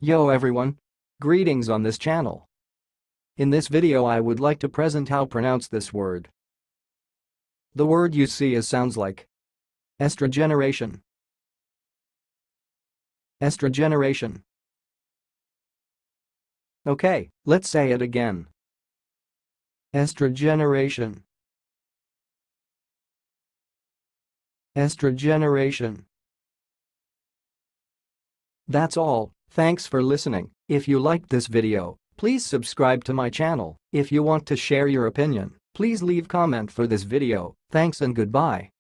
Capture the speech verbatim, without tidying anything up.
Yo everyone! Greetings on this channel. In this video I would like to present how pronounce this word. The word you see is sounds like estrogeneration. Estrogeneration. Okay, let's say it again. Estrogeneration. Estrogeneration. That's all. Thanks for listening. If you liked this video, please subscribe to my channel. If you want to share your opinion, please leave comment for this video. Thanks and goodbye.